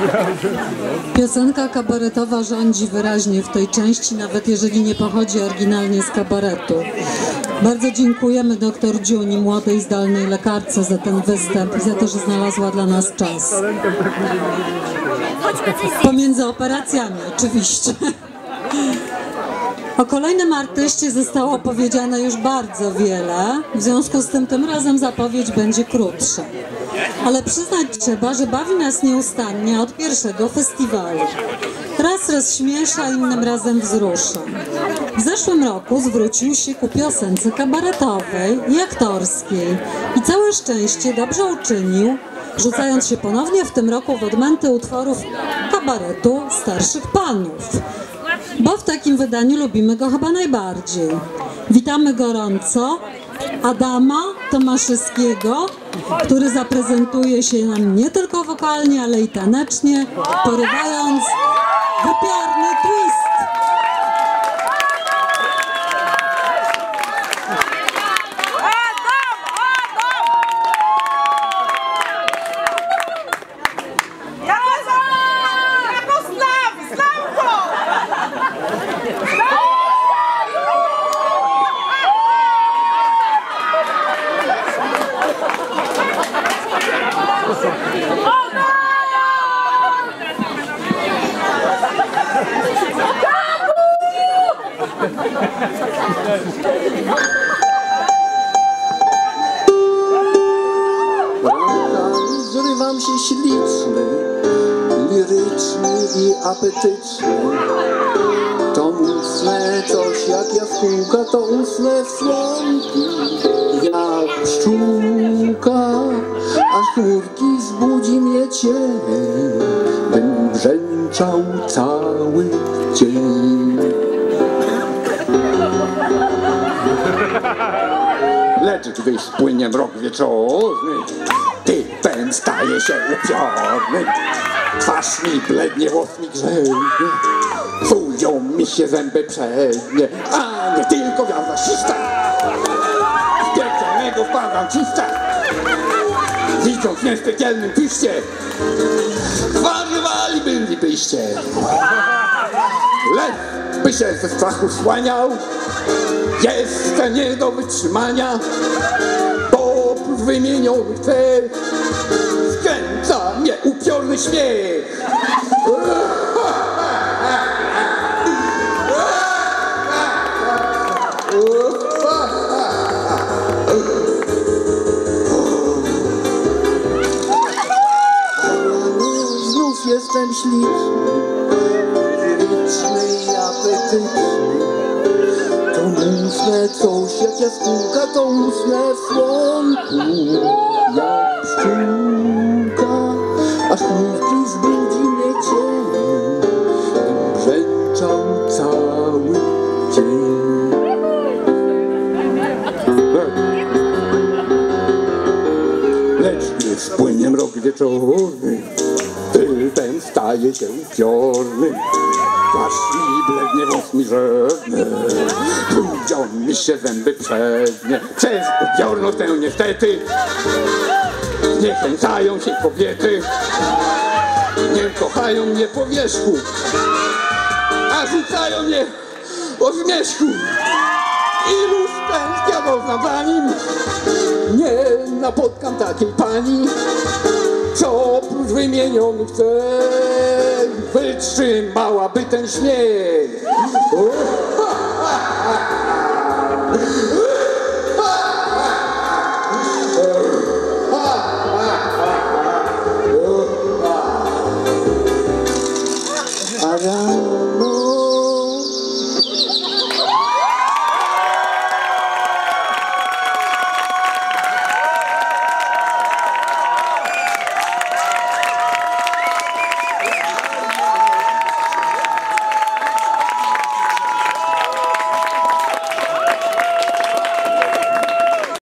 Piosenka kabaretowa rządzi wyraźnie w tej części, nawet jeżeli nie pochodzi oryginalnie z kabaretu. Bardzo dziękujemy dr Dziuni, młodej, zdolnej lekarce, za ten występ i za to, że znalazła dla nas czas. Pomiędzy operacjami oczywiście. O kolejnym artyście zostało powiedziane już bardzo wiele, w związku z tym razem zapowiedź będzie krótsza. Ale przyznać trzeba, że bawi nas nieustannie od pierwszego festiwalu. Raz rozśmiesza, innym razem wzrusza. W zeszłym roku zwrócił się ku piosence kabaretowej i aktorskiej i całe szczęście dobrze uczynił, rzucając się ponownie w tym roku w odmęty utworów kabaretu starszych panów. Bo w takim wydaniu lubimy go chyba najbardziej. Witamy gorąco Adama Tomaszewskiego, który zaprezentuje się nam nie tylko wokalnie, ale i tanecznie, porywając wypiarny twist. Zrywam się śliczny, liryczny i apetyczny. To usnę coś jak jaskółka, to usnę w słonku jak pszczółka, aż chmurki zbudzi mnie cień, bym brzęczał cały dzień. Lecz gdy spłynie mrok wieczorny, typem staje się upiorny. Twarz mi blednie, włos mi grzejnie, psują mi się zęby przednie, a nie tylko gwiazda śwista. Z piekielnego wpadam ciścia, widząc mnie w piekielnym twiście, zwariowali bylibyście. Lew by się ze strachu słaniał, jeszcze nie do wytrzymania, bo oprócz wymienionych cech skręca mnie upiorny śmiech. Znów jestem śliczny, liryczny i apetyczny. To usnę coś jak jaskółka, to usnę w słonku jak pszczółka, aż chmurki zbudzi mnie cień, bym brzęczał cały dzień. Lecz gdy spłynie mrok wieczorny, typem staje się upiorny. Twarz mi blednie, włos mi żednie, trudzią mi się zęby przednie. Przez upiorność tę niestety zniechęcają się kobiety. Nie kochają mnie po wierzchu, a rzucają mnie o zmierzchu. Iluż tęsknia doznam za nim, nie napotkam takiej pani, co oprócz wymienionych cech wytrzymałaby ten śmiech.